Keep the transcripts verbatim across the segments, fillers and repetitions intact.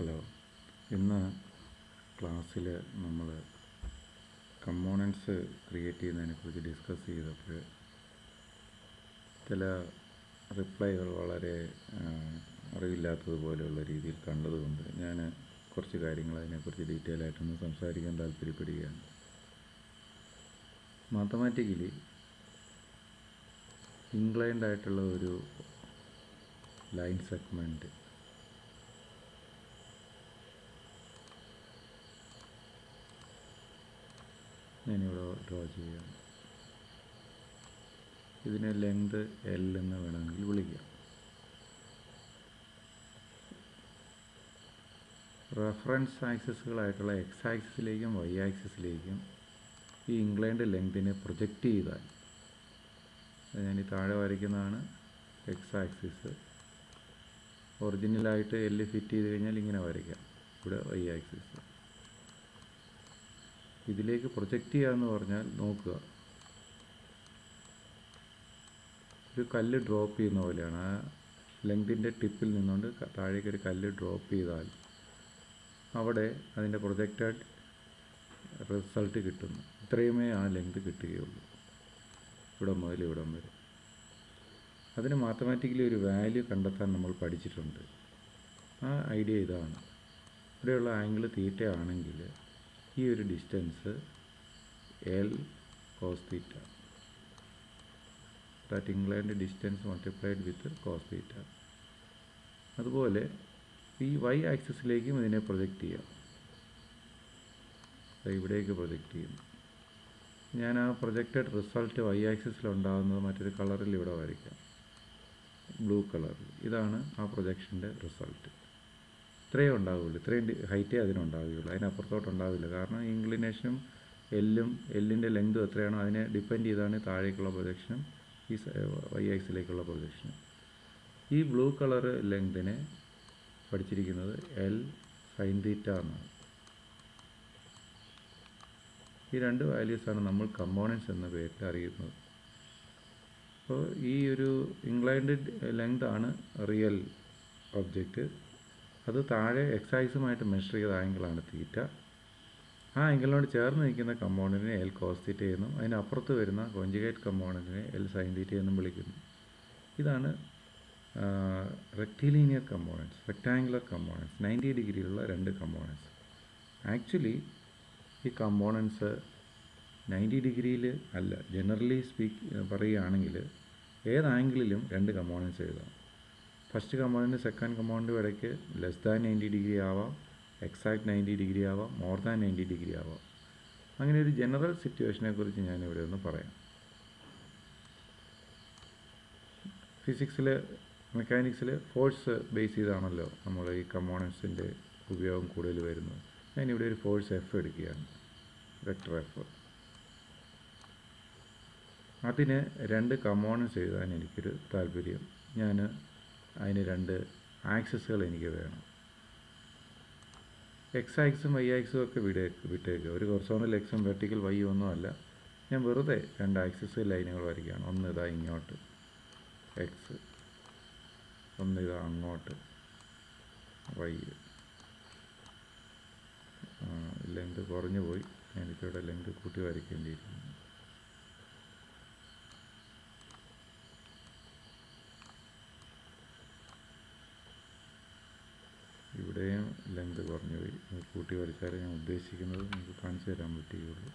Hello, ഇന്ന് ക്ലാസ്സിൽ നമ്മൾ കമ്പോണൻസ് ക്രിയേറ്റ് ചെയ്യുന്നതിനെക്കുറിച്ച് ഡിസ്കസ് ചെയ്തപ്പോൾ ചില റിപ്ലൈകൾ വളരെ അറിവില്ലാത്തതുപോലെയുള്ള രീതിയിൽ കണ്ടതുകൊണ്ട് ഞാൻ കുറച്ച് കാര്യങ്ങൾ അതിനെക്കുറിച്ച് ഡീറ്റെയിൽ ആയിട്ടൊന്ന് സംസാരിക്കാൻ താല്പര്യപ്പെടുകയാണ്. മാത്തമാറ്റിക്കലി ഇൻക്ലൈൻഡ് ആയിട്ടുള്ള ഒരു ലൈൻ സെഗ്മെൻറ്റ് ഞാനിവിടെ ഡ്രോ ചെയ്യാം. ഇതിനെ ലെങ്ത് എൽ എന്ന് വേണമെങ്കിൽ വിളിക്കാം. റെഫറൻസ് ആക്സിസുകളായിട്ടുള്ള എക്സ് ആക്സിസിലേക്കും വൈ ആക്സിസിലേക്കും ഈ ഇൻക്ലൈൻഡ് ലെങ്തിനെ പ്രൊജക്റ്റ് ചെയ്താൽ, ഞാൻ ഈ താഴെ വരയ്ക്കുന്നതാണ് എക്സ് ആക്സിസ്. ഒറിജിനലായിട്ട് എൽ ഫിറ്റ് ചെയ്ത് കഴിഞ്ഞാൽ ഇങ്ങനെ വരയ്ക്കാം. ഇവിടെ വൈ ആക്സിസ് ഇതിലേക്ക് പ്രൊജക്റ്റ് ചെയ്യുക എന്ന് പറഞ്ഞാൽ, നോക്കുക, ഒരു കല്ല് ഡ്രോപ്പ് ചെയ്യുന്ന പോലെയാണ്. ആ ലെങ്തിൻ്റെ ടിപ്പിൽ നിന്നുകൊണ്ട് താഴേക്ക് ഒരു കല്ല് ഡ്രോപ്പ് ചെയ്താൽ അവിടെ അതിൻ്റെ പ്രൊജക്റ്റഡ് റിസൾട്ട് കിട്ടുന്നു. ഇത്രയുമേ ആ ലെങ്ത് കിട്ടുകയുള്ളൂ, ഇവിടം മുതൽ ഇവിടം വരെ. അതിന് മാത്തമാറ്റിക്കലി ഒരു വാല്യൂ കണ്ടെത്താൻ നമ്മൾ പഠിച്ചിട്ടുണ്ട്. ആ ഐഡിയ ഇതാണ്. ഇവിടെയുള്ള ആംഗിൾ തീറ്റ ആണെങ്കിൽ ഈ ഒരു distance L cos theta, that inclined distance multiplied with cos theta. അതുപോലെ ഈ വൈ ആക്സിസിലേക്കും ഇതിനെ പ്രൊജക്റ്റ് ചെയ്യാം. ഇവിടേക്ക് പ്രൊജക്റ്റ് ചെയ്യുന്നു. ഞാൻ ആ പ്രൊജക്റ്റഡ് റിസൾട്ട് വൈ ആക്സിസിലുണ്ടാകുന്നത് മറ്റൊരു കളറിൽ ഇവിടെ വരയ്ക്കാം, ബ്ലൂ കളറിൽ. ഇതാണ് ആ പ്രൊജക്ഷൻ്റെ റിസൾട്ട്. ഇത്രയേ ഉണ്ടാവുകയുള്ളൂ, ഇത്രയും ഹൈറ്റേ അതിനുണ്ടാവുകയുള്ളൂ, അതിനപ്പുറത്തോട്ടുണ്ടാവില്ല. കാരണം ഇൻക്ലിനേഷനും എല്ലും എല്ലിൻ്റെ ലെങ്തും എത്രയാണോ അതിനെ ഡിപ്പെൻഡ് ചെയ്താണ് താഴേക്കുള്ള പ്രൊജക്ഷനും ഈ വൈ ആക്സിസിലേക്കുള്ള പ്രൊജക്ഷനും. ഈ ബ്ലൂ കളർ ലെങ്തിനെ പഠിച്ചിരിക്കുന്നത് എൽ സൈൻ തീറ്റ എന്നാണ്. ഈ രണ്ട് വാല്യൂസാണ് നമ്മൾ കമ്പോണൻസ് എന്ന പേരിൽ അറിയുന്നത്. അപ്പോൾ ഈ ഒരു ഇൻക്ലൈൻഡ് ലെങ്ത് ആണ് റിയൽ ഒബ്ജക്റ്റ്. അത് താഴെ എക്സ് ആക്സിസുമായിട്ട് മെഷർ ചെയ്ത ആംഗിളാണ് തീറ്റ. ആ ആംഗിളിനോട് ചേർന്ന് നിൽക്കുന്ന കമ്പോണൻറ്റിനെ എൽ കോസ് തീറ്റ എന്നും അതിനപ്പുറത്ത് വരുന്ന കോഞ്ചുഗേറ്റ് കമ്പോണൻറ്റിനെ എൽ സൈൻ തീറ്റ എന്നും വിളിക്കുന്നു. ഇതാണ് rectilinear components, rectangular components, ninety ഡിഗ്രിയിലുള്ള രണ്ട് കമ്പോണൻസ്. ആക്ച്വലി ഈ കമ്പോണൻസ് നയൻറ്റി ഡിഗ്രിയിൽ അല്ല, ജനറലി സ്പീക്ക് പറയുകയാണെങ്കിൽ ഏത് ആംഗിളിലും രണ്ട് കമ്പോണൻസ് എഴുതാം. ഫസ്റ്റ് കമ്പോണൻറ്റ് സെക്കൻഡ് കമ്പോണൻറ്റും ഇടയ്ക്ക് ലെസ് ദാൻ നയൻറ്റി ഡിഗ്രി ആവാം, എക്സാക്ട് നയൻറ്റി ഡിഗ്രി ആവാം, മോർ ദാൻ നയൻറ്റി ഡിഗ്രി ആവാം. അങ്ങനെ ഒരു ജനറൽ സിറ്റുവേഷനെ കുറിച്ച് ഞാനിവിടെ ഒന്ന് പറയാം. ഫിസിക്സിൽ, മെക്കാനിക്സിൽ ഫോഴ്സ് ബേസ് ചെയ്താണല്ലോ നമ്മൾ ഈ കമ്പോണൻസിൻ്റെ ഉപയോഗം കൂടുതൽ വരുന്നത്. ഞാനിവിടെ ഒരു ഫോഴ്സ് എഫ് എടുക്കുകയാണ്, വെക്ടർ എഫ്. അതിന് രണ്ട് കമ്പോണൻസ് എഴുതാൻ എനിക്കൊരു താല്പര്യം. ഞാൻ അതിന് രണ്ട് ആക്സിസുകൾ എനിക്ക് വേണം. എക്സ് ആക്സും വൈ ആക്സും ഒക്കെ വിടേ വിട്ടേക്കുക ഒരു ഹൊറിസോണ്ടൽ എക്സും വെർട്ടിക്കൽ വൈ ഒന്നും അല്ല. ഞാൻ വെറുതെ രണ്ട് ആക്സിസ് ലൈനുകൾ വരയ്ക്കുകയാണ്. ഒന്ന് ഇതാ ഇങ്ങോട്ട് എക്സ്, ഒന്ന് ഇതാ അങ്ങോട്ട് വൈ. ലെങ്ത് കുറഞ്ഞു പോയി, എനിക്കിവിടെ ലെങ്ത് കൂട്ടി വരയ്ക്കേണ്ടിയിരിക്കുന്നു. ഇവിടെയും ലെങ്ത് കുറഞ്ഞു പോയി, കൂട്ടി വരച്ചാലേ ഞാൻ ഉദ്ദേശിക്കുന്നത് നിങ്ങൾക്ക് കാണിച്ചു തരാൻ പറ്റുകയുള്ളൂ.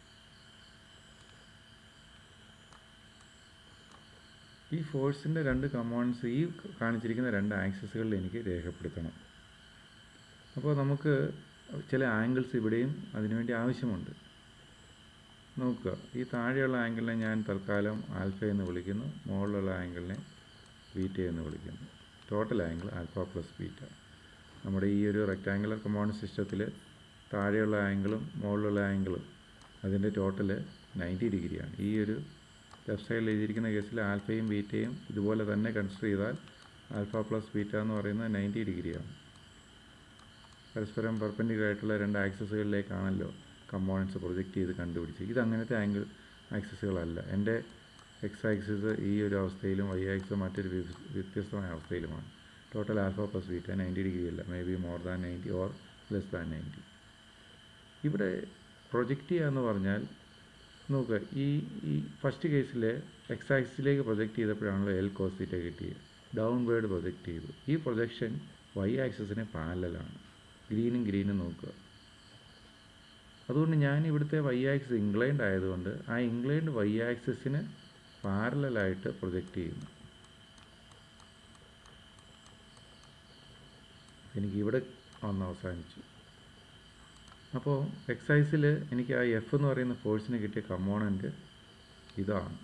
ഈ ഫോഴ്സിൻ്റെ രണ്ട് കമ്പോണൻസ് ഈ കാണിച്ചിരിക്കുന്ന രണ്ട് ആക്സിസുകളിൽ എനിക്ക് രേഖപ്പെടുത്തണം. അപ്പോൾ നമുക്ക് ചില ആംഗിൾസ് ഇവിടെയും അതിനുവേണ്ടി ആവശ്യമുണ്ട്. നോക്കുക, ഈ താഴെയുള്ള ആംഗിളിനെ ഞാൻ തൽക്കാലം ആൽഫ എന്ന് വിളിക്കുന്നു, മുകളിലുള്ള ആംഗിളിനെ ബീറ്റ എന്ന് വിളിക്കുന്നു. Total angle alpha plus beta. നമ്മുടെ ഈ ഒരു റെക്റ്റാങ്കുലർ കമ്പോണൻറ്റ് സിസ്റ്റത്തിൽ താഴെയുള്ള ആംഗിളും മുകളിലുള്ള ആംഗിളും അതിൻ്റെ ടോട്ടൽ നയൻറ്റി ഡിഗ്രിയാണ്. ഈ ഒരു ലെഫ്റ്റ് സൈഡിൽ എഴുതിയിരിക്കുന്ന കേസിൽ ആൽഫയും ബീറ്റയും ഇതുപോലെ തന്നെ കൺസിഡർ ചെയ്താൽ ആൽഫ പ്ലസ് ബീറ്റ എന്ന് പറയുന്നത് നയൻറ്റി ഡിഗ്രിയാണ്. പരസ്പരം പെർപെൻഡിക്കുലർ ആയിട്ടുള്ള രണ്ട് ആക്സിസുകളിലേക്കാണല്ലോ കമ്പോണൻസ് പ്രൊജക്റ്റ് ചെയ്ത് കണ്ടുപിടിച്ച്. ഇത് അങ്ങനത്തെ ആംഗിൾ ആക്സിസുകളല്ല. എൻ്റെ എക്സ് ആക്സിസ് ഈ ഒരു അവസ്ഥയിലും വൈ ആക്സിസ് മറ്റൊരു വ്യത്യസ്തമായ അവസ്ഥയിലുമാണ്. Total alpha plus beta ninety degree അല്ല, may be more than ninety or less than ninety. ഇവിടെ പ്രൊജക്റ്റ് ചെയ്യുക എന്ന് പറഞ്ഞാൽ നോക്കുക, ഈ ഈ ഫസ്റ്റ് കേസിൽ എക്സ് ആക്സിസിലേക്ക് പ്രൊജക്റ്റ് ചെയ്തപ്പോഴാണല്ലോ എൽ കോസ് തീറ്റ കിട്ടിയത്. ഡൗൺവേർഡ് പ്രൊജക്റ്റ് ചെയ്തു. ഈ പ്രൊജക്ഷൻ വൈ ആക്സിസിന് പാരലലാണ്. ഗ്രീനും ഗ്രീനും നോക്കുക. അതുകൊണ്ട് ഞാൻ ഇവിടുത്തെ വൈ ആക്സിസ് ഇൻക്ലൈൻഡ് ആയതുകൊണ്ട് ആ ഇൻക്ലൈൻഡ് വൈ ആക്സിസിന് പാരലലായിട്ട് പ്രൊജക്റ്റ് ചെയ്യുന്നു. എനിക്ക് ഇവിടെ വന്ന് അവസാനിച്ചു. അപ്പോൾ എക്സൈസിൽ എനിക്ക് ആ എഫ് എന്ന് പറയുന്ന ഫോഴ്സിന് കിട്ടിയ കമ്പോണൻറ്റ് ഇതാണ്.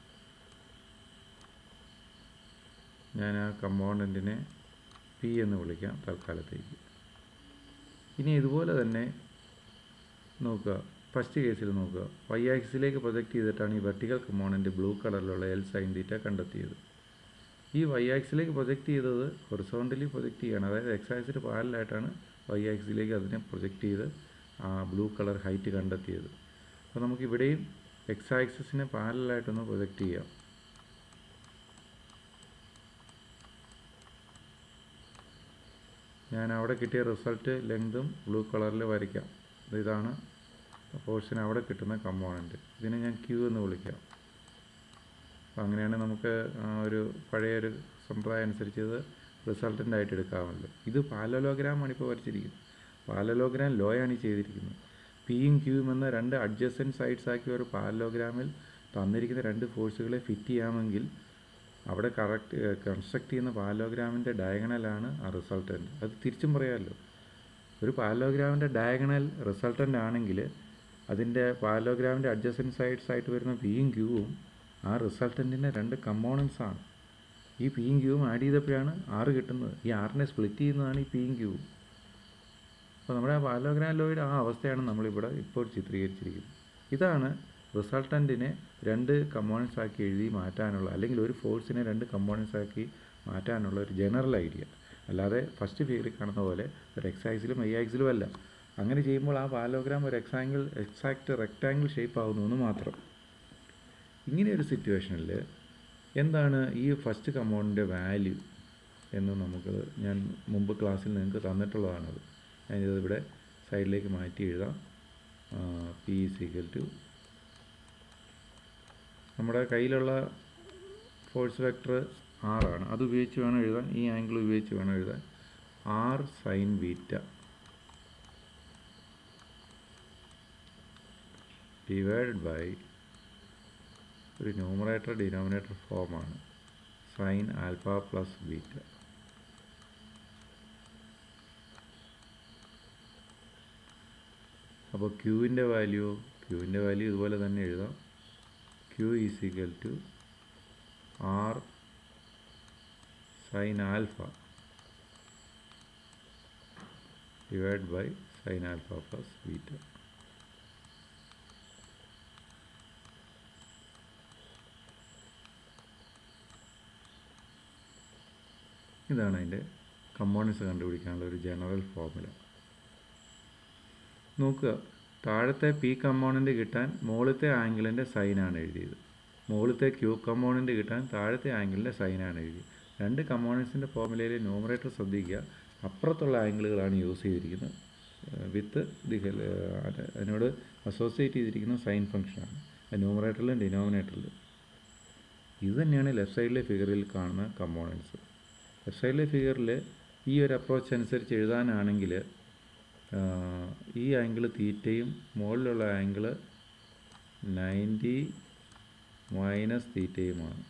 ഞാൻ ആ കമ്പോണൻറ്റിനെ പി എന്ന് വിളിക്കാം തൽക്കാലത്തേക്ക്. ഇനി ഇതുപോലെ തന്നെ നോക്കുക, ഫസ്റ്റ് കേസിൽ നോക്കുക, വൈ ആക്സിസിലേക്ക് പ്രൊജക്റ്റ് ചെയ്തിട്ടാണ് ഈ വെർട്ടിക്കൽ കമ്പോണൻറ്റ് ബ്ലൂ കളറിലുള്ള എൽ സൈൻ തീറ്റ കണ്ടെത്തിയത്. ഈ വൈ ആക്സിസിലേക്ക് പ്രൊജക്റ്റ് ചെയ്തത് ഹൊറിസോണ്ടലി പ്രൊജക്റ്റ് ചെയ്യുകയാണ്. അതായത് എക്സ് ആക്സിസിന് പാരലായിട്ടാണ് വൈ ആക്സിസിലേക്ക് അതിനെ പ്രൊജക്റ്റ് ചെയ്ത് ആ ബ്ലൂ കളർ ഹൈറ്റ് കണ്ടെത്തിയത്. അപ്പോൾ നമുക്കിവിടെയും എക്സ് ആക്സിസിന് പാരലായിട്ടൊന്ന് പ്രൊജക്റ്റ് ചെയ്യാം. ഞാൻ അവിടെ കിട്ടിയ റിസൾട്ട് ലെങ്തും ബ്ലൂ കളറിൽ വരയ്ക്കാം. ഇതാണ് ഫോഴ്സിന് അവിടെ കിട്ടുന്ന കമ്പോണൻറ്റ്. ഇതിനെ ഞാൻ ക്യൂ എന്ന് വിളിക്കാം. അപ്പോൾ അങ്ങനെയാണ് നമുക്ക് ഒരു പഴയൊരു സമ്പ്രദായം അനുസരിച്ച് ഇത് റിസൾട്ടൻ്റ് ആയിട്ട് എടുക്കാമല്ലോ. ഇത് പാരലലോഗ്രാമാണ് ഇപ്പോൾ വരച്ചിരിക്കുന്നത്. പാരലലോഗ്രാം ലോ ആണ് ഈ ചെയ്തിരിക്കുന്നത്. പിയും ക്യൂയും എന്ന രണ്ട് അഡ്ജസൻറ്റ് സൈഡ്സ് ആക്കിയ ഒരു പാരലലോഗ്രാമിൽ തന്നിരിക്കുന്ന രണ്ട് ഫോഴ്സുകളെ ഫിറ്റ് ചെയ്യാമെങ്കിൽ അവിടെ കറക്റ്റ് കൺസ്ട്രക്ട് ചെയ്യുന്ന പാരലോഗ്രാമിൻ്റെ ഡയഗണലാണ് ആ റിസൾട്ടൻ്റ്. അത് തിരിച്ചും പറയാമല്ലോ. ഒരു പാരലോഗ്രാമിൻ്റെ ഡയഗണൽ റിസൾട്ടൻ്റ് ആണെങ്കിൽ അതിൻ്റെ പാരലോഗ്രാമിൻ്റെ അഡ്ജസൻറ്റ് സൈഡ്സ് ആയിട്ട് വരുന്ന പിയും ക്യൂവും ആ റിസൾട്ടൻറ്റിൻ്റെ രണ്ട് കമ്പോണൻസ് ആണ്. ഈ പിയും ക്യൂവും ആഡ് ചെയ്തപ്പോഴാണ് ആറ് കിട്ടുന്നത്. ഈ ആറിനെ സ്പ്ലിറ്റ് ചെയ്യുന്നതാണ് ഈ പിയും ക്യൂവും. അപ്പോൾ നമ്മുടെ ആ പാരലോഗ്രാം ലോയുടെ ആ അവസ്ഥയാണ് നമ്മളിവിടെ ഇപ്പോൾ ചിത്രീകരിച്ചിരിക്കുന്നത്. ഇതാണ് റിസൾട്ടൻറ്റിനെ രണ്ട് കമ്പോണൻസ് ആക്കി എഴുതി മാറ്റാനുള്ള, അല്ലെങ്കിൽ ഒരു ഫോഴ്സിനെ രണ്ട് കമ്പോണൻസ് ആക്കി മാറ്റാനുള്ള ഒരു ജനറൽ ഐഡിയ. അല്ലാതെ ഫസ്റ്റ് ഫിഗറിൽ കാണുന്ന പോലെ ഒരു എക്സ് ആക്സിലും വൈ ആക്സിലും അല്ല. അങ്ങനെ ചെയ്യുമ്പോൾ ആ പാരലോഗ്രാം ഒരു എക്സാങ്കിൾ എക്സാക്റ്റ് റെക്റ്റാങ്കിൾ ഷേപ്പ് ആകുന്നു എന്ന് മാത്രം. ഇങ്ങനെയൊരു സിറ്റുവേഷനിൽ എന്താണ് ഈ ഫസ്റ്റ് കമ്പോണൻ്റെ വാല്യൂ എന്ന് നമുക്ക് ഞാൻ മുമ്പ് ക്ലാസ്സിൽ നിങ്ങൾക്ക് തന്നിട്ടുള്ളതാണത്. ഞാനിത് ഇവിടെ സൈഡിലേക്ക് മാറ്റി എഴുതാം. പി ഈസ് ഈക്വൽ ടു നമ്മുടെ കയ്യിലുള്ള ഫോഴ്സ് വെക്ടർ ആറാണ്. അത് ഉപയോഗിച്ച് വേണം എഴുതാൻ. ഈ ആംഗിൾ ഉപയോഗിച്ച് വേണം എഴുതാൻ. R sine beta divided by ഒരു ന്യൂമറേറ്റർ ഡിനോമിനേറ്റർ ഫോമാണ് സൈൻ ആൽഫ പ്ലസ് ബീറ്റ. അപ്പോൾ ക്യൂവിൻ്റെ വാല്യൂ ക്യൂവിൻ്റെ വാല്യൂ ഇതുപോലെ തന്നെ എഴുതാം. Q is equal to R sine alpha divide by sine alpha plus beta. ഇതാണ് അതിൻ്റെ കമ്പോണൻസ് കണ്ടുപിടിക്കാനുള്ള ഒരു ജനറൽ ഫോർമുല. നോക്കുക, താഴത്തെ പി കമ്പോണൻ്റ് കിട്ടാൻ മുകളിലത്തെ ആംഗിളിൻ്റെ സൈനാണ് എഴുതിയത്. മുകളിലത്തെ ക്യൂ കമ്പോണൻ്റ് കിട്ടാൻ താഴത്തെ ആംഗിളിൻ്റെ സൈനാണ് എഴുതിയത്. രണ്ട് കമ്പോണൻസിൻ്റെ ഫോർമുലയിൽ ന്യൂമറേറ്റർ ശ്രദ്ധിക്കുക, അപ്പുറത്തുള്ള ആംഗിളുകളാണ് യൂസ് ചെയ്തിരിക്കുന്നത് വിത്ത് ദി അതിനോട് അസോസിയേറ്റ് ചെയ്തിരിക്കുന്ന സൈൻ ഫംഗ്ഷനാണ് ന്യൂമറേറ്ററിലും ഡിനോമിനേറ്ററിലും. ഇത് തന്നെയാണ് ലെഫ്റ്റ് സൈഡിലെ ഫിഗറിൽ കാണുന്ന കമ്പോണൻസ്. ലെഫ്റ്റ് സൈഡിലെ ഫിഗറിൽ ഈ ഒരു അപ്രോച്ച് അനുസരിച്ച് എഴുതാനാണെങ്കിൽ ഈ ആംഗിൾ തീറ്റയും മുകളിലുള്ള ആംഗിൾ നയൻറ്റി മൈനസ് തീറ്റയുമാണ്.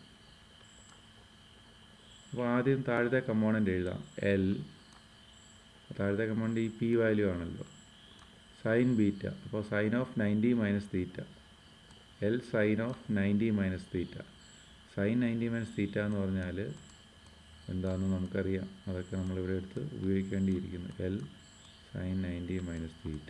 അപ്പോൾ ആദ്യം താഴത്തെ കമ്പോണൻ്റ് എഴുതാം. എൽ താഴത്തെ കമ്പോണൻ്റ് ഈ പി വാല്യൂ ആണല്ലോ. സൈൻ ബീറ്റ, അപ്പോൾ sine of ninety minus theta. L sine of ninety minus theta. Sine ninety minus theta എന്ന് പറഞ്ഞാൽ എന്താണെന്ന് നമുക്കറിയാം. അതൊക്കെ നമ്മളിവിടെ എടുത്ത് ഉപയോഗിക്കേണ്ടിയിരിക്കുന്നു. L sine ninety minus theta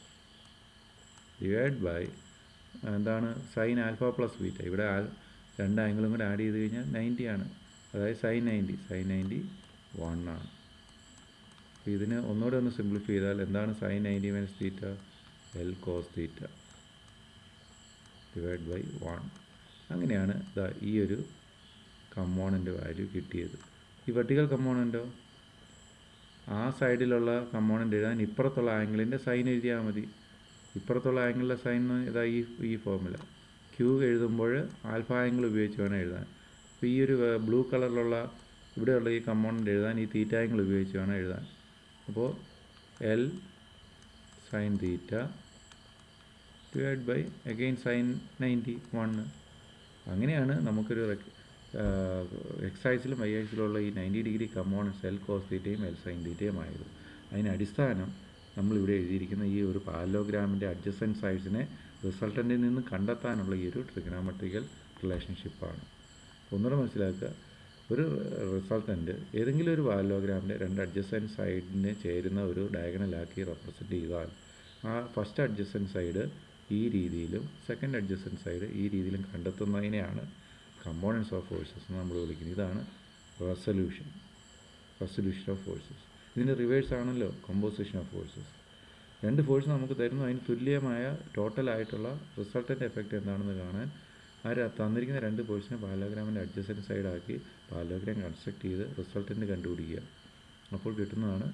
divide by എന്താണ് സൈൻ ആൽഫ പ്ലസ് ബീറ്റ. ഇവിടെ ആ രണ്ട് ആംഗിളും കൂടെ ആഡ് ചെയ്ത് കഴിഞ്ഞാൽ നയൻറ്റി ആണ്. അതായത് sine ninety sine ninety one ആണ്. അപ്പോൾ ഇതിന് ഒന്നുകൂടെ ഒന്ന് സിംപ്ലിഫൈ ചെയ്താൽ എന്താണ് sine ninety minus theta? L cos theta divide by one. അങ്ങനെയാണ് ഇതാ ഈ ഒരു കമ്പോണൻ്റ് വാല്യൂ കിട്ടിയത്. ഈ വെർട്ടിക്കൽ കമ്പോണൻറ്റോ ആ സൈഡിലുള്ള കമ്പോണൻ്റ് എഴുതാൻ ഇപ്പുറത്തുള്ള ആംഗിളിൻ്റെ സൈൻ എഴുതിയാൽ മതി. ഇപ്പുറത്തുള്ള ആംഗിളിലെ സൈൻ ഇതാ ഈ ഈ ഫോർമുല ക്യൂ എഴുതുമ്പോൾ ആൽഫ ആംഗിൾ ഉപയോഗിച്ച് വേണം എഴുതാൻ. അപ്പോൾ ഈ ഒരു ബ്ലൂ കളറിലുള്ള ഇവിടെയുള്ള ഈ കമ്പോണൻ്റ് എഴുതാൻ ഈ തീറ്റ ആംഗിൾ ഉപയോഗിച്ച് വേണം എഴുതാൻ. അപ്പോൾ L sine theta divide by again sine ninety one. അങ്ങനെയാണ് നമുക്കൊരു എക്സൈസിലും വൈ എക്സിലുള്ള ഈ ninety degree components L cos തീറ്റയും എൽ സൈൻ തീറ്റയും ആയത്. അതിന് അടിസ്ഥാനം നമ്മളിവിടെ എഴുതിയിരിക്കുന്ന ഈ ഒരു പാരലോഗ്രാമിൻ്റെ അഡ്ജസൻറ്റ് സൈഡ്സിനെ റിസൾട്ടൻറ്റിൽ നിന്ന് കണ്ടെത്താനുള്ള ഈ ഒരു ട്രിഗണോമെട്രിക്കൽ റിലേഷൻഷിപ്പാണ്. ഒന്നുകൂടെ മനസ്സിലാക്കുക, ഒരു റിസൾട്ടൻറ്റ് ഏതെങ്കിലും ഒരു പാരലോഗ്രാമിൻ്റെ രണ്ട് അഡ്ജസൻറ്റ് സൈഡിനെ ചേരുന്ന ഒരു ഡയഗണലാക്കി റെപ്രസെൻറ്റ് ചെയ്താൽ ആ ഫസ്റ്റ് അഡ്ജസൻറ്റ് സൈഡ് ഈ രീതിയിലും സെക്കൻഡ് അഡ്ജസൻറ്റ് സൈഡ് ഈ രീതിയിലും കണ്ടെത്തുന്നതിനെയാണ് കമ്പോണൻസ് ഓഫ് ഫോഴ്സസ് എന്ന് നമ്മൾ വിളിക്കുന്നത്. ഇതാണ് റെസൊല്യൂഷൻ റെസൊല്യൂഷൻ ഓഫ് ഫോഴ്സസ്. ഇതിൻ്റെ റിവേഴ്സ് ആണല്ലോ കമ്പോസിഷൻ ഓഫ് ഫോഴ്സസ്. രണ്ട് ഫോഴ്സ് നമുക്ക് തരുന്നു, അതിന് തുല്യമായ ടോട്ടലായിട്ടുള്ള റിസൾട്ടൻ്റ് എഫക്റ്റ് എന്താണെന്ന് കാണാൻ ആ തന്നിരിക്കുന്ന രണ്ട് ഫോഴ്സിനെ പാരലോഗ്രാമിൻ്റെ അഡ്ജസൻറ്റ് സൈഡാക്കി പാരലോഗ്രാം കൺസ്ട്രക്ട് ചെയ്ത് റിസൾട്ടൻ്റ് കണ്ടുപിടിക്കുക. അപ്പോൾ കിട്ടുന്നതാണ്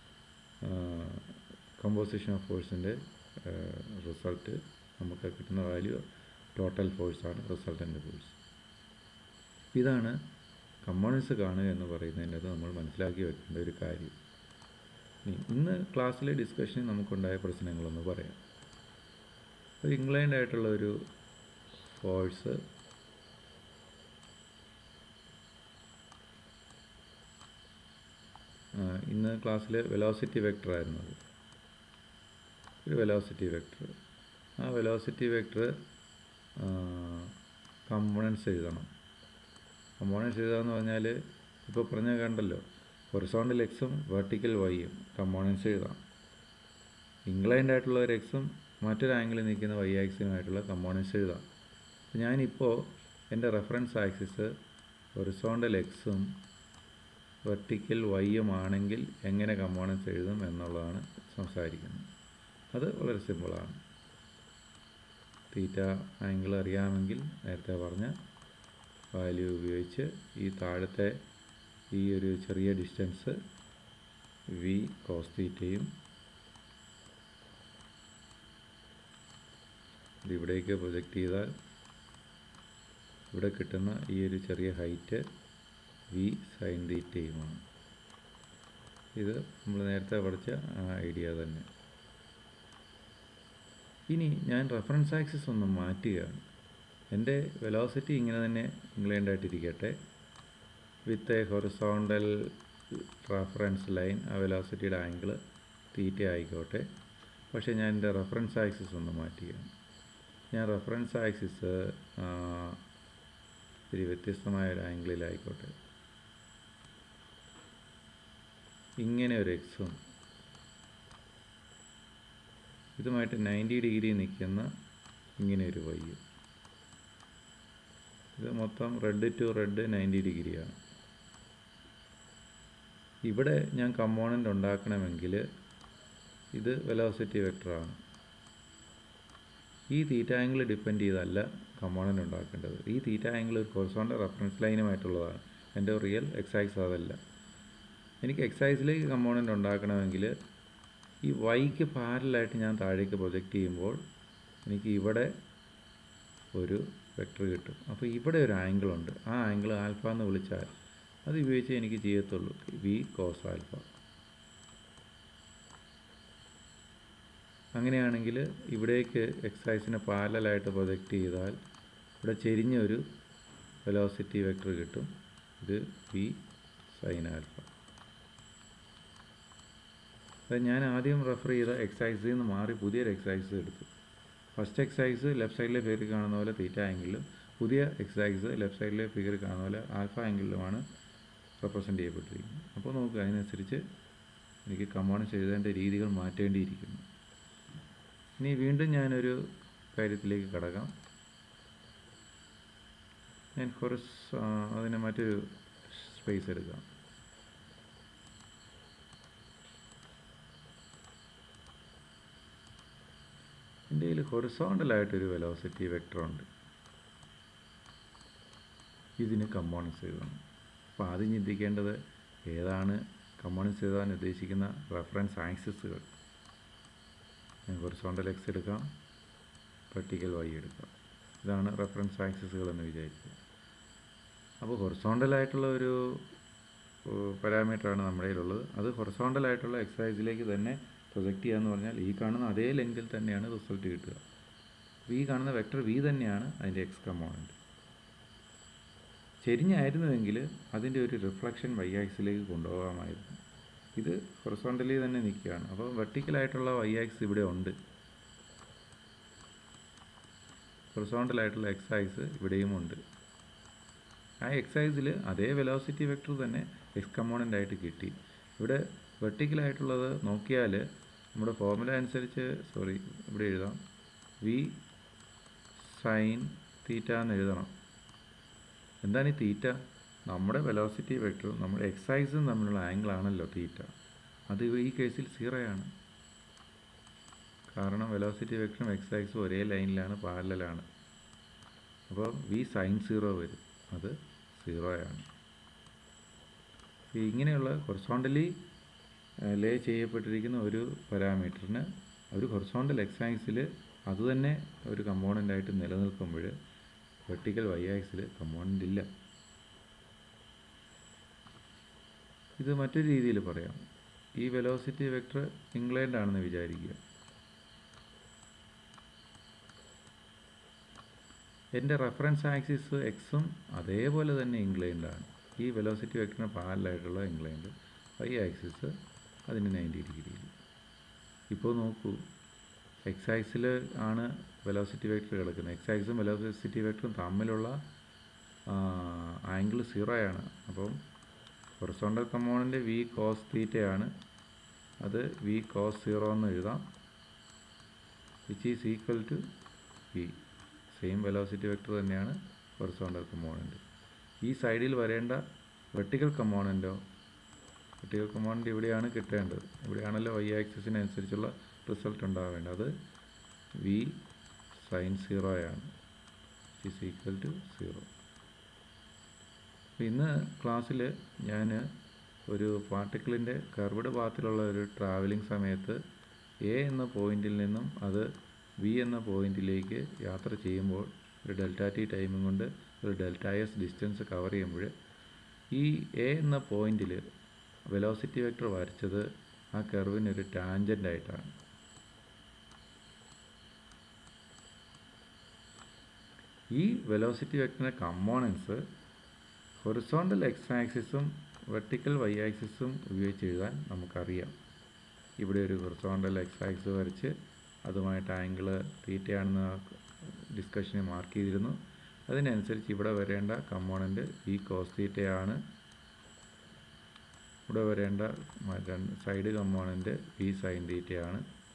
കമ്പോസിഷൻ ഓഫ് ഫോഴ്സിൻ്റെ റിസൾട്ട്. നമുക്ക് കിട്ടുന്ന വാല്യൂ ടോട്ടൽ ഫോഴ്സാണ് റിസൾട്ടൻ്റ് ഫോഴ്സ്. ഇതാണ് കമ്പോണൻസ് കാണുക എന്ന് പറയുന്നതിൻ്റെ അത് നമ്മൾ മനസ്സിലാക്കി വെക്കേണ്ട ഒരു കാര്യം. ഇന്ന് ക്ലാസ്സിലെ ഡിസ്കഷനിൽ നമുക്കുണ്ടായ പ്രശ്നങ്ങളൊന്ന് പറയാം. ഒരു ഇൻക്ലൈൻഡ് ആയിട്ടുള്ള ഒരു ഫോഴ്സ് ഇന്ന് ക്ലാസ്സിൽ വെലോസിറ്റി വെക്ടർ ആയിരുന്നത്. ഒരു വെലോസിറ്റി വെക്ടർ, ആ വെലോസിറ്റി വെക്ടർ കമ്പോണൻസ് എഴുതണം. കമ്പോണൻസ് എഴുതാമെന്ന് പറഞ്ഞാൽ ഇപ്പോൾ പറഞ്ഞാൽ കണ്ടല്ലോ, ഹൊറിസോണ്ടൽ എക്സും വെർട്ടിക്കൽ വൈയും കമ്പോണൻസ് എഴുതാം. ഇൻക്ലൈൻഡ് ആയിട്ടുള്ള ഒരു എക്സും മറ്റൊരു ആംഗിളിൽ നിൽക്കുന്ന വൈ ആക്സിനുമായിട്ടുള്ള കമ്പോണൻസ് എഴുതാം. ഞാനിപ്പോൾ എൻ്റെ റെഫറൻസ് ആക്സിസ് ഹൊറിസോണ്ടൽ എക്സും വെർട്ടിക്കൽ വൈയും ആണെങ്കിൽ എങ്ങനെ കമ്പോണൻസ് എഴുതും എന്നുള്ളതാണ് സംസാരിക്കുന്നത്. അത് വളരെ സിമ്പിളാണ്. തീറ്റ ആംഗിൾ അറിയാമെങ്കിൽ നേരത്തെ പറഞ്ഞ വാല്യൂ ഉപയോഗിച്ച് ഈ താഴത്തെ ഈ ഒരു ചെറിയ ഡിസ്റ്റൻസ് വി കോസ് തീറ്റയും ഇതിവിടേക്ക് പ്രൊജക്റ്റ് ചെയ്താൽ ഇവിടെ കിട്ടുന്ന ഈ ഒരു ചെറിയ ഹൈറ്റ് വി സൈൻ തീറ്റയുമാണ്. ഇത് നമ്മൾ നേരത്തെ പഠിച്ച ആ ഐഡിയ തന്നെ. ഇനി ഞാൻ റെഫറൻസ് ആക്സിസ് ഒന്ന് മാറ്റുകയാണ്. എൻ്റെ വെലോസിറ്റി ഇങ്ങനെ തന്നെ ഇൻക്ലൈൻഡ് ആയിട്ടിരിക്കട്ടെ, with a horizontal reference line. ആ വെലോസിറ്റിയുടെ ആംഗിൾ തീറ്റ ആയിക്കോട്ടെ. പക്ഷേ ഞാൻ എൻ്റെ റെഫറൻസ് ആക്സിസ് ഒന്ന് മാറ്റുകയാണ്. ഞാൻ റെഫറൻസ് ആക്സിസ് ഇത്തിരി വ്യത്യസ്തമായ ഒരു ആംഗിളിലായിക്കോട്ടെ. ഇങ്ങനെ ഒരു എക്സും ഇതുമായിട്ട് നയൻറ്റി ഡിഗ്രി നിൽക്കുന്ന ഇങ്ങനെ ഒരു വൈയും. ഇത് മൊത്തം റെഡ് ടു റെഡ് നയൻറ്റി ഡിഗ്രിയാണ്. ഇവിടെ ഞാൻ കമ്പോണൻ്റ് ഉണ്ടാക്കണമെങ്കിൽ ഇത് വെലോസിറ്റി വെക്ടറാണ്. ഈ തീറ്റ ആംഗിൾ ഡിപ്പെൻഡ് ചെയ്തല്ല കമ്പോണൻ്റ് ഉണ്ടാക്കേണ്ടത്. ഈ തീറ്റ ആംഗിൾ ഒരു ഹൊറിസോണ്ടൽ റെഫറൻസ് ലൈനുമായിട്ടുള്ളതാണ്. എൻ്റെ റിയൽ എക്സൈസ് അതല്ല. എനിക്ക് എക്സൈസിലേക്ക് കമ്പോണൻ്റ് ഉണ്ടാക്കണമെങ്കിൽ ഈ വൈക്ക് പാരലായിട്ട് ഞാൻ താഴേക്ക് പ്രൊജക്റ്റ് ചെയ്യുമ്പോൾ എനിക്ക് ഇവിടെ ഒരു വെക്ടർ കിട്ടും. അപ്പോൾ ഇവിടെ ഒരു ആംഗിളുണ്ട്. ആ ആംഗിൾ ആൽഫ എന്ന് വിളിച്ചാൽ അത് ഉപയോഗിച്ച് എനിക്ക് ചെയ്യത്തുള്ളൂ. V cos alpha. അങ്ങനെയാണെങ്കിൽ ഇവിടേക്ക് എക്സൈസിനെ പാരലായിട്ട് പ്രൊജക്റ്റ് ചെയ്താൽ ഇവിടെ ചെരിഞ്ഞൊരു വെലോസിറ്റി വെക്ടർ കിട്ടും. ഇത് വി സൈൻ ആൽഫ. അത് ഞാൻ ആദ്യം റെഫർ ചെയ്ത എക്സൈസിൽ നിന്ന് മാറി പുതിയൊരു എക്സൈസ് എടുത്തു. ഫസ്റ്റ് എക്സൈസ് ലെഫ്റ്റ് സൈഡിലെ ഫിഗർ കാണുന്ന പോലെ തീറ്റ ആംഗിളിലും, പുതിയ എക്സൈസ് ലെഫ്റ്റ് സൈഡിലെ ഫിഗർ കാണുന്ന പോലെ ആൽഫ ആംഗിളിലുമാണ് റെപ്രസെൻ്റ് ചെയ്യപ്പെട്ടിരിക്കുന്നത്. അപ്പോൾ നമുക്ക് അതിനനുസരിച്ച് എനിക്ക് കമ്പോണൻസ് എഴുതേണ്ട രീതികൾ മാറ്റേണ്ടിയിരിക്കുന്നു. ഇനി വീണ്ടും ഞാനൊരു കാര്യത്തിലേക്ക് കടക്കാം. ഞാൻ ഹൊറിസ് അതിന് മറ്റൊരു സ്പേസ് എടുക്കാം. എൻ്റെ കയ്യിൽ ഹൊറിസോണ്ടലായിട്ടൊരു വെലോസിറ്റി വെക്ടറുണ്ട്. ഇതിന് കമ്പോണൻസ് എഴുതണം. അപ്പോൾ ആദ്യം ചിന്തിക്കേണ്ടത് ഏതാണ് കമ്പോണൻസ് എഴുതാൻ ഉദ്ദേശിക്കുന്ന റെഫറൻസ് ആക്സിസുകൾ. ഹൊറിസോണ്ടൽ എക്സ് എടുക്കാം, വെർട്ടിക്കൽ വൈ എടുക്കാം. ഇതാണ് റെഫറൻസ് ആക്സിസുകൾ എന്ന് വിചാരിക്കുക. അപ്പോൾ ഹൊറിസോണ്ടലായിട്ടുള്ള ഒരു പാരാമീറ്ററാണ് നമ്മുടെ കയ്യിലുള്ളത്. അത് ഹൊറിസോണ്ടലായിട്ടുള്ള എക്സസൈസിലേക്ക് തന്നെ പ്രൊജക്റ്റ് ചെയ്യുക എന്ന് പറഞ്ഞാൽ ഈ കാണുന്ന അതേ ലെങ്തിൽ തന്നെയാണ് റിസൾട്ട് കിട്ടുക. അപ്പോൾ ഈ കാണുന്ന വെക്ടർ വി തന്നെയാണ് അതിൻ്റെ എക്സ് കമ്പോണൻറ്റ്. ചെരിഞ്ഞായിരുന്നുവെങ്കിൽ അതിൻ്റെ ഒരു റിഫ്ലക്ഷൻ വൈ ആക്സിലേക്ക് കൊണ്ടുപോകാമായിരുന്നു. ഇത് ഹൊറിസോണ്ടലി തന്നെ നിൽക്കുകയാണ്. അപ്പോൾ വെർട്ടിക്കലായിട്ടുള്ള വൈ ആക്സ് ഇവിടെ ഉണ്ട്, ഹൊറിസോണ്ടലായിട്ടുള്ള എക്സ് ആക്സ് ഇവിടെയും ഉണ്ട്. ആ എക്സ് ആക്സിൽ അതേ വെലോസിറ്റി വെക്ടർ തന്നെ എക്സ് കമ്പോണൻ്റ് ആയിട്ട് കിട്ടി. ഇവിടെ വെർട്ടിക്കലായിട്ടുള്ളത് നോക്കിയാൽ നമ്മുടെ ഫോർമുല അനുസരിച്ച്, സോറി ഇവിടെ എഴുതാം, വി സൈൻ തീറ്റ എന്ന് എഴുതണം. എന്താണ് ഈ തീറ്റ? നമ്മുടെ വെലോസിറ്റി വെക്ടറും നമ്മുടെ എക്സ് ആക്സും തമ്മിലുള്ള ആംഗിളാണല്ലോ തീറ്റ. അത് ഈ കേസിൽ സീറോയാണ്. കാരണം വെലോസിറ്റി വെക്ടറും എക്സ് ആക്സും ഒരേ ലൈനിലാണ്, പാരലലാണ്. അപ്പോൾ വി സൈൻ സീറോ വരും, അത് സീറോയാണ്. ഇങ്ങനെയുള്ള ഹൊറിസോണ്ടലി ലേ ചെയ്യപ്പെട്ടിരിക്കുന്ന ഒരു പാരാമീറ്ററിന് ഒരു ഹൊറിസോണ്ടൽ എക്സ് ആക്സിൽ അതുതന്നെ ഒരു കമ്പോണൻ്റായിട്ട് നിലനിൽക്കുമ്പോൾ വെർട്ടിക്കൽ വൈ ആക്സിൽ കമ്പോണൻ്റ് ഇല്ല. ഇത് മറ്റൊരു രീതിയിൽ പറയാം. ഈ വെലോസിറ്റി വെക്ടർ ഇൻക്ലൈൻഡ് ആണെന്ന് വിചാരിക്കുക. എൻ്റെ റെഫറൻസ് ആക്സിസ് എക്സും അതേപോലെ തന്നെ ഇൻക്ലൈൻഡ് ആണ്. ഈ വെലോസിറ്റി വെക്ടറിന് പാരലായിട്ടുള്ള ഇൻക്ലൈൻഡ്. വൈ ആക്സിസ് അതിന് നയൻറ്റി ഡിഗ്രിയിൽ. ഇപ്പോൾ നോക്കൂ, എക്സ് ആക്സിൽ ആണ് വെലോസിറ്റി വെക്ടർ കിടക്കുന്നത്. എക്സ് ആക്സും വെലോസിറ്റി വെക്ടറും തമ്മിലുള്ള ആംഗിൾ സീറോയാണ്. അപ്പം ഹൊറിസോണ്ടൽ കമ്പോണൻ്റ് വി കോസ് തീറ്റയാണ്. അത് വി കോസ് സീറോ എന്ന് എഴുതാം, which is equal to V. Same velocity vector തന്നെയാണ് ഹൊറിസോണ്ടൽ കമ്പോണൻ്റ്. ഈ സൈഡിൽ വരേണ്ട വെർട്ടിക്കൽ കമ്പോണൻ്റോ, വെർട്ടിക്കൽ കമ്പോണൻ്റ് ഇവിടെയാണ് കിട്ടേണ്ടത്. ഇവിടെയാണല്ലോ വൈ ആക്സിസിനനുസരിച്ചുള്ള റിസൾട്ട് ഉണ്ടാവേണ്ടത്. അത് വി സൈൻ സീറോയാണ്, which is equal to zero. അപ്പോൾ ഇന്ന് ക്ലാസ്സിൽ ഞാൻ ഒരു പാർട്ടിക്കിളിൻ്റെ കർവ്ഡ് പാത്തിലുള്ള ഒരു ട്രാവലിംഗ് സമയത്ത് എ എന്ന പോയിന്റിൽ നിന്നും അത് വി എന്ന പോയിന്റിലേക്ക് യാത്ര ചെയ്യുമ്പോൾ ഒരു ഡെൽറ്റ ടി ടൈമും കൊണ്ട് ഒരു ഡെൽറ്റ എസ് ഡിസ്റ്റൻസ് കവർ ചെയ്യുമ്പോൾ ഈ എ എന്ന പോയിന്റിൽ വെലോസിറ്റി വെക്ടർ വരച്ചത് ആ കർവിനൊരു ടാൻജൻ്റ് ആയിട്ടാണ്. ഈ വെലോസിറ്റി വെക്ടറിൻ്റെ കമ്പോണൻസ് ഹൊറിസോണ്ടൽ എക്സ് ആക്സിസും വെർട്ടിക്കൽ വൈ ആക്സിസും ഉപയോഗിച്ച് എഴുതാൻ നമുക്കറിയാം. ഇവിടെ ഒരു ഹൊറിസോണ്ടൽ എക്സ് ആക്സിസ് വരച്ച് അതുമായിട്ട് ആംഗിൾ തീറ്റയാണെന്ന് ഡിസ്കഷന് മാർക്ക് ചെയ്തിരുന്നു. അതിനനുസരിച്ച് ഇവിടെ വരേണ്ട കമ്പോണൻ്റ് വി കോസ് തീറ്റയാണ്. ഇവിടെ വരേണ്ട സൈഡ് കമ്പോണൻ്റ് വി സൈൻ തീറ്റയാണ്.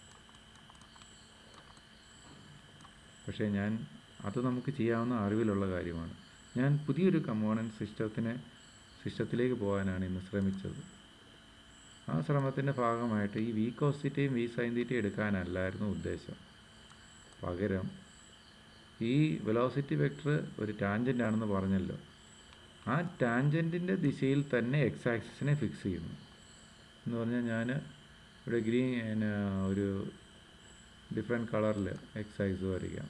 പക്ഷേ ഞാൻ അത് നമുക്ക് ചെയ്യാവുന്ന അറിവിലുള്ള കാര്യമാണ്. ഞാൻ പുതിയൊരു കമ്പോണൻറ്റ് സിസ്റ്റത്തിന് സിസ്റ്റത്തിലേക്ക് പോകാനാണ് ഇന്ന് ശ്രമിച്ചത്. ആ ശ്രമത്തിൻ്റെ ഭാഗമായിട്ട് ഈ വി കോസ് തീറ്റയും വി സൈൻ തീറ്റയും എടുക്കാനല്ലായിരുന്നു ഉദ്ദേശം. പകരം ഈ വെലോസിറ്റി വെക്ടർ ഒരു ടാൻജൻ്റ് ആണെന്ന് പറഞ്ഞല്ലോ, ആ ടാൻജൻറ്റിൻ്റെ ദിശയിൽ തന്നെ എക്സ് ആക്സിസിനെ ഫിക്സ് ചെയ്യുന്നു. എന്ന് പറഞ്ഞാൽ ഞാൻ ഇവിടെ ഗ്രീൻ ഒരു ഡിഫറെൻറ്റ് കളറിൽ എക്സ് ആക്സിസ് വരയ്ക്കാം.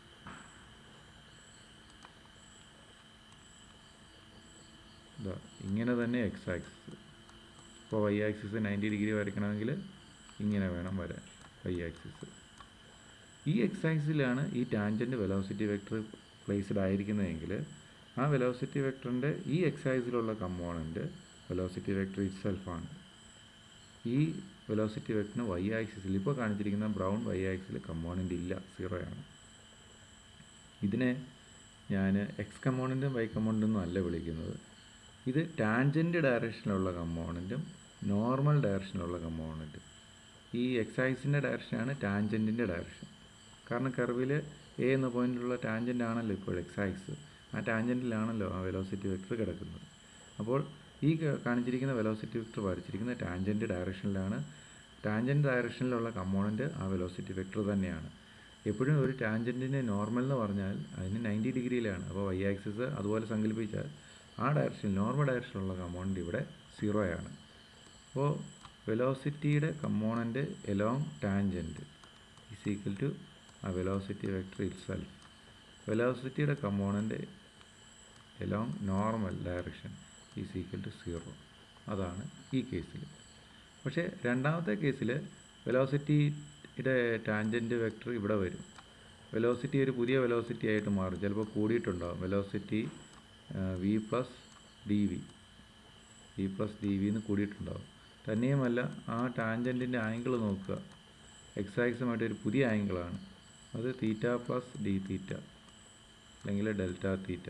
ഇതാ ഇങ്ങനെ തന്നെ എക്സ് ആക്സിസ്. ഇപ്പോൾ വൈ ആക്സിസ് നയൻറ്റി ഡിഗ്രി വരയ്ക്കണമെങ്കിൽ ഇങ്ങനെ വേണം വരാൻ വൈ ആക്സിസ്. ഈ എക്സ് ആക്സിലാണ് ഈ ടാൻജൻറ്റ് വെലോസിറ്റി വെക്ടർ പ്ലേസ്ഡ് ആയിരിക്കുന്നതെങ്കിൽ ആ വെലോസിറ്റി വെക്ടറിൻ്റെ ഈ എക്സ് ആക്സിലുള്ള കമ്പോണൻറ്റ് വെലോസിറ്റി വെക്ടർ ഇറ്റ്സെൽഫാണ്. ഈ വെലോസിറ്റി വെക്ടറിന് വൈ ആക്സിസിൽ ഇപ്പോൾ കാണിച്ചിരിക്കുന്ന ബ്രൗൺ വൈ ആക്സിൽ കമ്പോണൻ്റ് ഇല്ല, സീറോയാണ്. ഇതിനെ ഞാൻ എക്സ് കമ്പോണൻറ്റും വൈ കമ്പോണൻറ്റും അല്ല വിളിക്കുന്നത്. ഇത് ടാൻജൻറ്റ് ഡയറക്ഷനിലുള്ള കമ്പോണൻറ്റും നോർമൽ ഡയറക്ഷനിലുള്ള കമ്പോണൻറ്റും. ഈ എക്സ് ആക്സിൻ്റെ ഡയറക്ഷനാണ് ടാൻജൻറ്റിൻ്റെ ഡയറക്ഷൻ. കാരണം കർവിൽ എ എന്ന പോയിന്റിലുള്ള ടാൻജൻ്റ് ആണല്ലോ ഇപ്പോൾ എക്സ് ആക്സ്. ആ ടാൻജൻറ്റിലാണല്ലോ ആ വെലോസിറ്റി വെക്ടർ കിടക്കുന്നത്. അപ്പോൾ ഈ കാണിച്ചിരിക്കുന്ന വെലോസിറ്റി വെക്ടർ വരച്ചിരിക്കുന്ന ടാൻജൻറ്റ് ഡയറക്ഷനിലാണ്. ടാൻജൻറ്റ് ഡയറക്ഷനിലുള്ള കമ്പോണൻറ്റ് ആ വെലോസിറ്റി വെക്ടർ തന്നെയാണ്. എപ്പോഴും ഒരു ടാൻജൻറ്റിൻ്റെ നോർമൽ എന്ന് പറഞ്ഞാൽ അതിന് നയൻറ്റി ഡിഗ്രിയിലാണ്. അപ്പോൾ വൈ ആക്സിസ് അതുപോലെ സങ്കല്പിച്ചാൽ ആ ഡയറക്ഷൻ നോർമൽ ഡയറക്ഷനിലുള്ള കമ്പോണൻ്റ് ഇവിടെ സീറോയാണ്. അപ്പോൾ വെലോസിറ്റിയുടെ component along tangent is equal to ആ വെലോസിറ്റി വെക്ടർ ഇറ്റ്സെൽഫ്. വെലോസിറ്റിയുടെ component along normal direction is equal to zero. അതാണ് ഈ കേസിൽ. പക്ഷേ രണ്ടാമത്തെ കേസിൽ വെലോസിറ്റിയുടെ ടാൻജൻറ്റ് വെക്ടർ ഇവിടെ വരും. വെലോസിറ്റി ഒരു പുതിയ വെലോസിറ്റി ആയിട്ട് മാറും. ചിലപ്പോൾ കൂടിയിട്ടുണ്ടാകും. Velocity V plus D V V plus D V എന്ന് കൂടിയിട്ടുണ്ടാകും. തന്നെയുമല്ല ആ ടാൻജൻറ്റിൻ്റെ ആംഗിൾ നോക്കുക. എക്സ് ആക്സുമായിട്ട് ഒരു പുതിയ ആംഗിളാണ്. അത് തീറ്റ പ്ലസ് ഡി തീറ്റ അല്ലെങ്കിൽ ഡെൽറ്റ തീറ്റ.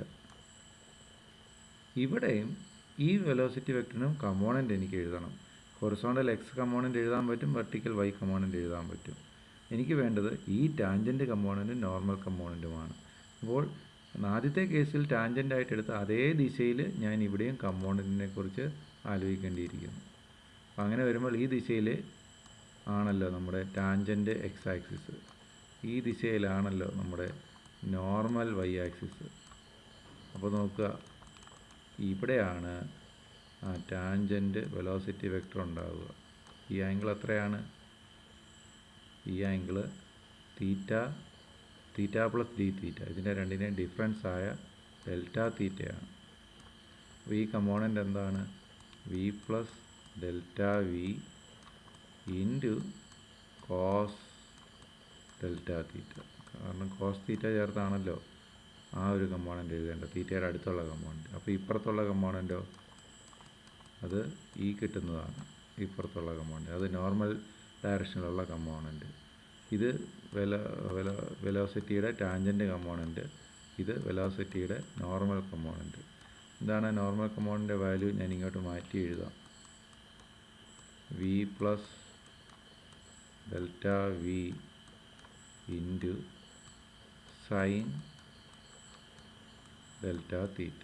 ഇവിടെയും ഈ വെലോസിറ്റി വെക്ടറിനും കമ്പോണൻ്റ് എനിക്ക് എഴുതണം. ഹൊറിസോണ്ടൽ എക്സ് കമ്പോണൻ്റ് എഴുതാൻ പറ്റും, വെർട്ടിക്കൽ വൈ കമ്പോണൻ്റ് എഴുതാൻ പറ്റും. എനിക്ക് വേണ്ടത് ഈ ടാൻജൻറ്റ് കമ്പോണൻറ്റും നോർമൽ കമ്പോണൻറ്റുമാണ്. അപ്പോൾ ആദ്യത്തെ കേസിൽ ടാൻജൻ്റായിട്ട് എടുത്ത അതേ ദിശയിൽ ഞാൻ ഇവിടെയും കമ്പോണൻറ്റിനെ കുറിച്ച് ആലോചിക്കേണ്ടിയിരിക്കുന്നു. അപ്പോൾ അങ്ങനെ വരുമ്പോൾ ഈ ദിശയിൽ ആണല്ലോ നമ്മുടെ ടാൻജൻറ്റ് എക്സ് ആക്സിസ്, ഈ ദിശയിലാണല്ലോ നമ്മുടെ നോർമൽ വൈ ആക്സിസ്. അപ്പോൾ നോക്കുക, ഇവിടെയാണ് ആ ടാൻജൻറ്റ് വെലോസിറ്റി വെക്ടർ ഉണ്ടാവുക. ഈ ആംഗിൾ എത്രയാണ്? ഈ angle theta theta plus D theta, ഇതിൻ്റെ രണ്ടിനെയും ഡിഫറൻസ് ആയ ഡെൽറ്റ തീറ്റയാണ്. അപ്പോൾ ഈ കമ്പോണൻ്റ് എന്താണ്? V plus delta V into cos delta theta. കാരണം കോസ് തീറ്റ ചേർത്താണല്ലോ ആ ഒരു കമ്പോണൻ്റ് എഴുതേണ്ടത്, തീറ്റയുടെ അടുത്തുള്ള കമ്പോണൻ്റ്. അപ്പോൾ ഇപ്പുറത്തുള്ള കമ്പോണൻ്റോ അത് ഈ കിട്ടുന്നതാണ്. ഇപ്പുറത്തുള്ള കമ്പോണൻ്റ് അത് നോർമൽ ഡയറക്ഷനിലുള്ള കമ്പോണൻ്റ്. ഇത് വെല വെല വെലോസിറ്റിയുടെ ടാൻജൻറ്റ് കമ്പോണൻ്റ്, ഇത് വെലോസിറ്റിയുടെ നോർമൽ കമ്പോണൻ്റ്. എന്താണ് നോർമൽ കമ്പോണൻ്റ് വാല്യൂ? ഞാൻ ഇങ്ങോട്ട് മാറ്റി എഴുതാം. V plus delta V into sine delta theta.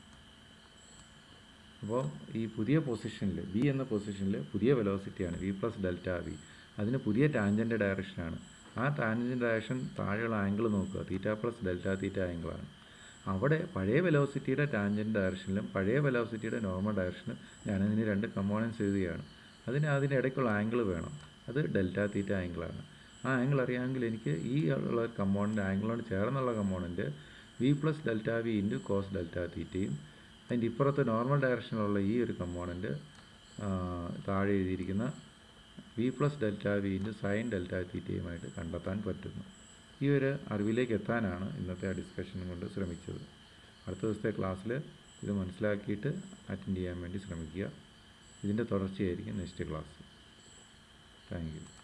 അപ്പോൾ ഈ പുതിയ പൊസിഷനിൽ വി എന്ന പൊസിഷനിൽ പുതിയ വെലോസിറ്റിയാണ് വി പ്ലസ് ഡെൽറ്റ വി. അതിന് പുതിയ ടാൻജൻറ്റ് ഡയറക്ഷനാണ്. ആ ടാൻജൻറ്റ് ഡയറക്ഷൻ താഴെയുള്ള ആംഗിൾ നോക്കുക, തീറ്റ പ്ലസ് ഡെൽറ്റ തീറ്റ ആംഗിളാണ്. അവിടെ പഴയ വെലോസിറ്റിയുടെ ടാൻജൻറ്റ് ഡയറക്ഷനിലും പഴയ വെലോസിറ്റിയുടെ നോർമൽ ഡയറക്ഷനും ഞാനതിന് രണ്ട് കമ്പോണൻസ് എഴുതുകയാണ്. അതിന് അതിൻ്റെ ഇടയ്ക്കുള്ള ആംഗിൾ വേണം, അത് ഡെൽറ്റ തീറ്റ ആംഗിളാണ്. ആ ആംഗിൾ അറിയാമെങ്കിൽ എനിക്ക് ഈ ഉള്ള കമ്പോണൻ്റ് ആംഗിളോട് ചേർന്നുള്ള component V plus delta V into cos delta തീറ്റയും അതിൻ്റെ ഇപ്പുറത്ത് നോർമൽ ഡയറക്ഷനിലുള്ള ഈ ഒരു കമ്പോണൻറ്റ് താഴെ എഴുതിയിരിക്കുന്ന V plus delta V into sine delta തീറ്റയുമായിട്ട് കണ്ടെത്താൻ പറ്റുന്നു. ഈ ഒരു അറിവിലേക്ക് എത്താനാണ് ഇന്നത്തെ ആ ഡിസ്കഷൻ കൊണ്ട് ശ്രമിച്ചത്. അടുത്ത ദിവസത്തെ ക്ലാസ്സിൽ ഇത് മനസ്സിലാക്കിയിട്ട് അറ്റൻഡ് ചെയ്യാൻ വേണ്ടി ശ്രമിക്കുക. ഇതിൻ്റെ തുടർച്ചയായിരിക്കും നെക്സ്റ്റ് ക്ലാസ്. Thank U.